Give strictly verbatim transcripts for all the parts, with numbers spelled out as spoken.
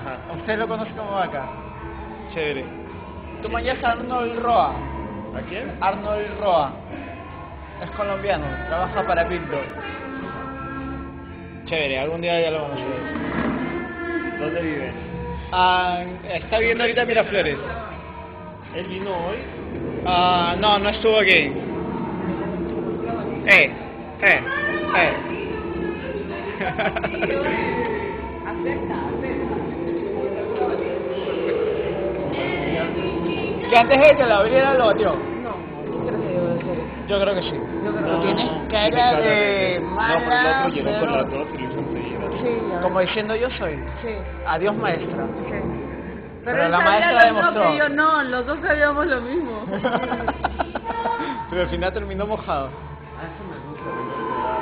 Ajá. Usted lo conoce como vaca. Chévere. Tú mañas a Arnold Roa. ¿A quién? Arnold Roa. Es colombiano, trabaja para Pinto. Chévere, algún día ya lo vamos a ver. ¿Dónde vive? Ah, está viviendo ahorita en Miraflores. ¿Él vino hoy? Ah, no, no estuvo aquí. Eh, eh, eh. Que antes de que la abriera lo batió. No, ¿qué crees que debo de ser? Yo creo que sí. Yo creo Lo que tienes no. cara de de- No, pero el mala, otro llegó con pero- las dos y lo hizo enseguida. Sí, a ver. como diciendo yo soy. Sí, Adiós maestra. sí. Pero él la sabía maestra lo mismo demostró. que yo no, los dos sabíamos lo mismo. Pero al final terminó mojado. Ah, eso me gusta.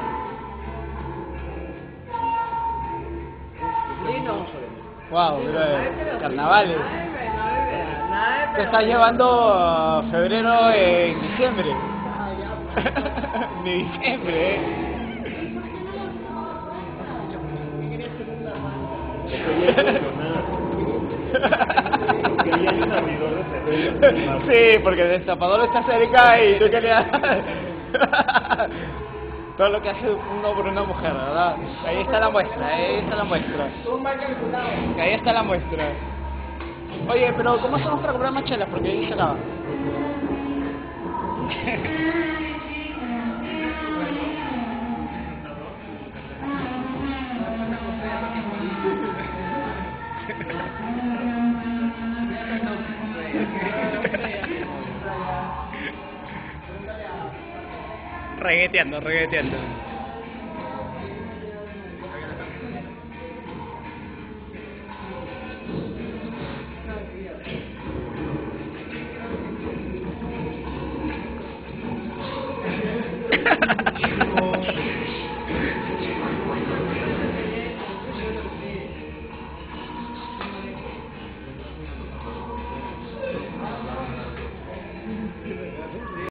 Lino. Wow, bro, carnavales. Ay, bueno, ay, vea, nada de Te estás llevando a febrero en diciembre. Ni diciembre, eh. Quería ir a abridor de cerveza. Sí, porque el destapador está cerca y tú querías... Todo lo que hace uno por una mujer, ¿verdad? Ahí está la muestra, ahí está la muestra. Ahí está la muestra. Oye, pero ¿cómo hacemos para comprar más chelas? Porque ahí se acaba. Regueteando, regueteando.